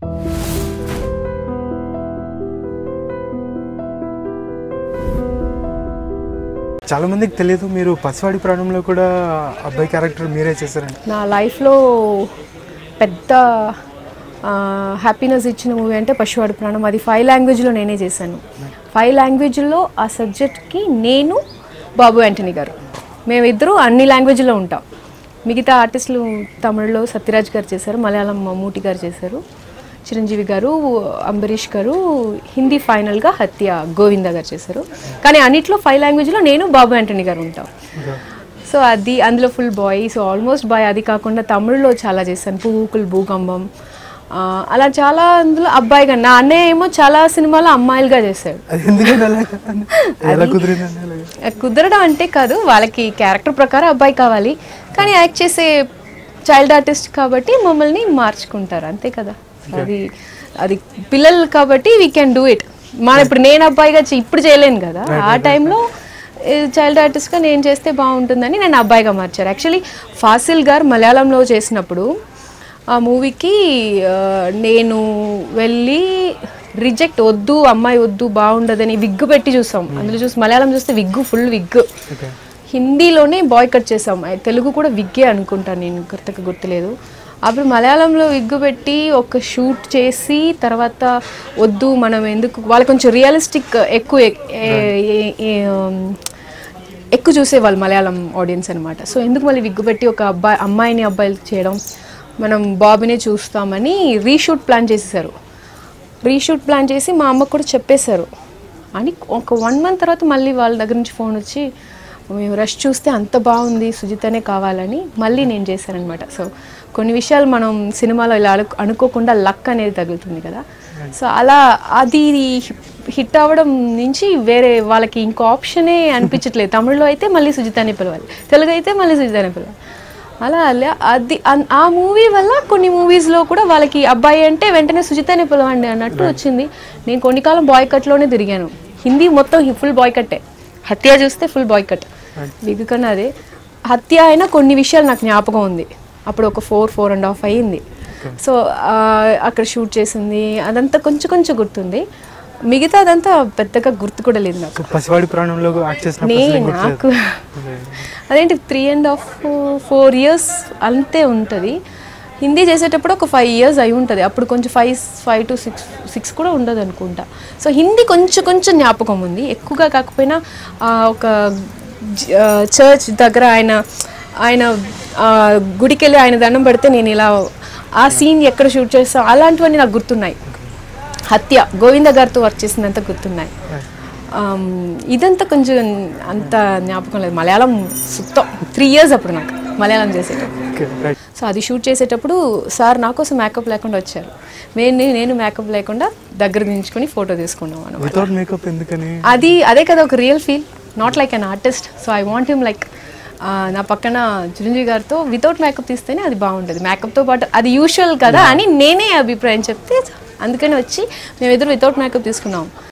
చాలా మందికి తెలియదు మీరు పసివాడి ప్రాణంలో కూడా అబ్బాయి క్యారెక్టర్ మీరే చేశారండి. నా లైఫ్లో పెద్ద హ్యాపీనెస్ ఇచ్చిన మూవీ అంటే పసివాడి ప్రాణం. అది 5 లాంగ్వేజ్లో నేనే చేశాను. 5 లాంగ్వేజ్లో ఆ సబ్జెక్ట్కి నేను, బాబు యాంటనీ గారు మేమిద్దరూ అన్ని లాంగ్వేజ్లో ఉంటాం. మిగతా ఆర్టిస్టులు తమిళ్లో సత్యరాజ్ గారు చేశారు, మలయాళం మమ్మూటి గారు చేశారు, చిరంజీవి గారు, అంబరీష్ గారు, హిందీ ఫైనల్గా హత్య గోవింద గారు చేశారు. కానీ అన్నిట్లో 5 లాంగ్వేజ్లో నేను, బాబు యాంటనీ గారు ఉంటాం. సో అది అందులో full boy. So almost boy. అది కాకుండా తమిళ్లో చాలా చేశాను, పూకుల్ భూకంపం, అలా చాలా. అందులో అబ్బాయిగా, నా అన్నయ్య ఏమో చాలా సినిమాలో అమ్మాయిలుగా చేశాడు. కుదరడం అంటే కాదు, వాళ్ళకి క్యారెక్టర్ ప్రకారం అబ్బాయి కావాలి, కానీ యాక్ట్ చేసే చైల్డ్ ఆర్టిస్ట్ కాబట్టి మమ్మల్ని మార్చుకుంటారు, అంతే కదా. అది పిల్లలు కాబట్టి వీ కెన్ డూ ఇట్. మన ఇప్పుడు నేను అబ్బాయిగా ఇప్పుడు చేయలేను కదా, ఆ టైంలో చైల్డ్ ఆర్టిస్ట్గా నేను చేస్తే బాగుంటుందని నేను అబ్బాయిగా మార్చారు. యాక్చువల్లీ ఫాసిల్ గారు మలయాళంలో చేసినప్పుడు ఆ మూవీకి నేను వెళ్ళి రిజెక్ట్, వద్దు అమ్మాయి వద్దు బాగుండదని విగ్గు పెట్టి చూసాం. అందులో చూసి మలయాళం చూస్తే విగ్గు, ఫుల్ విగ్గు. హిందీలోనే బాయ్ కట్ చేసాం, తెలుగు కూడా విగ్గే అనుకుంటాను, నేను గుర్తులేదు. అప్పుడు మలయాళంలో విగ్గు పెట్టి ఒక షూట్ చేసి తర్వాత వద్దు మనం ఎందుకు, వాళ్ళు కొంచెం రియలిస్టిక్ ఎక్కువ చూసేవాళ్ళు మలయాళం ఆడియన్స్ అనమాట. సో ఎందుకు మళ్ళీ విగ్గు పెట్టి ఒక అమ్మాయిని అబ్బాయిలు చేయడం, మనం బాబీనే చూస్తామని రీషూట్ ప్లాన్ చేసేసారు. రీషూట్ ప్లాన్ చేసి మా అమ్మకు కూడా చెప్పేశారు అని ఒక 1 month తర్వాత మళ్ళీ వాళ్ళ దగ్గర నుంచి ఫోన్ వచ్చి, మేము రష్ చూస్తే అంత బాగుంది, సుజితనే కావాలని మళ్ళీ నేను చేశానమాట. సో కొన్ని విషయాలు మనం సినిమాలో ఇలా అనుకోకుండా లక్ అనేది తగులుతుంది కదా. సో అలా అది హిట్ అవ్వడం నుంచి వేరే వాళ్ళకి ఇంకో ఆప్షనే అనిపించట్లేదు. తమిళ్లో అయితే మళ్ళీ సుజితనే పిలవాలి, తెలుగు అయితే మళ్ళీ సుజితనే పిలవాలి. అలా అది ఆ మూవీ వల్ల కొన్ని మూవీస్లో కూడా వాళ్ళకి అబ్బాయి అంటే వెంటనే సుజితనే పిలవండి అన్నట్టు వచ్చింది. నేను కొన్ని కాలం బాయ్ కట్లోనే తిరిగాను. హిందీ మొత్తం ఫుల్ బాయ్ కట్టే. హత్య చూస్తే ఫుల్ బాయ్ కట్, బిగ్ కన్నా అదే. హత్య అయినా కొన్ని విషయాలు నాకు జ్ఞాపకం ఉంది. అప్పుడు ఒక 4.5 అయ్యింది. సో అక్కడ షూట్ చేసింది అదంతా కొంచెం కొంచెం గుర్తుంది, మిగతా అదంతా పెద్దగా గుర్తు కూడా లేదు నాకు. నాకు అదేంటి 3.5-4 years అంతే ఉంటుంది. హిందీ చేసేటప్పుడు ఒక 5 years అయి ఉంటుంది. అప్పుడు కొంచెం 5 to 6 కూడా ఉండదు అనుకుంటా. సో హిందీ కొంచెం కొంచెం జ్ఞాపకం ఉంది, ఎక్కువగా కాకపోయినా. ఒక చర్చ్ దగ్గర ఆయన గుడికి వెళ్ళి ఆయన దండం పెడితే నేను ఇలా ఆ సీన్ ఎక్కడ షూట్ చేస్తాం అలాంటివన్నీ నాకు గుర్తున్నాయి. హత్య గోవింద గారితో వర్క్ చేసినంత గుర్తున్నాయి. ఇదంతా కొంచెం అంత జ్ఞాపకం లేదు. మలయాళం సుత్తం 3 years అప్పుడు నాకు మలయాళం చేసేటప్పుడు. సో అది షూట్ చేసేటప్పుడు సార్ నా కోసం మేకప్ లేకుండా వచ్చారు. నేను మేకప్ లేకుండా దగ్గర దించుకొని ఫోటో తీసుకున్నాం అనమాట. అదే కదా ఒక real feel, not like an artist. So I want him like నా పక్కన చిరంజీవి గారితో వితౌట్ మేకప్ తీస్తేనే అది బాగుంటుంది, మేకప్తో పాటు అది యూజువల్ కదా అని నేనే అభిప్రాయం చెప్తే అందుకని వచ్చి మేమిద్దరు వితౌట్ మేకప్ తీసుకున్నాం.